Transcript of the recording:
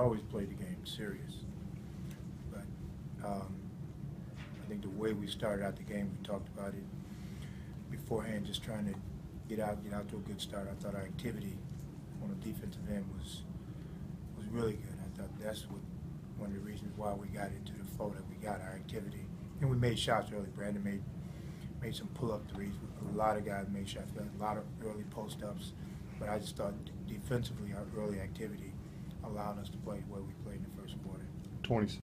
always played the game serious. But I think the way we started out the game, we talked about it beforehand, just trying to get out to a good start. I thought our activity on the defensive end was really good. I thought that's one of the reasons why we got into the flow that we got, our activity. And we made shots early. Brandon made some pull-up threes. A lot of guys made shots. We had a lot of early post-ups. But I just thought defensively our early activity allowed us to play the way we played in the first quarter. 20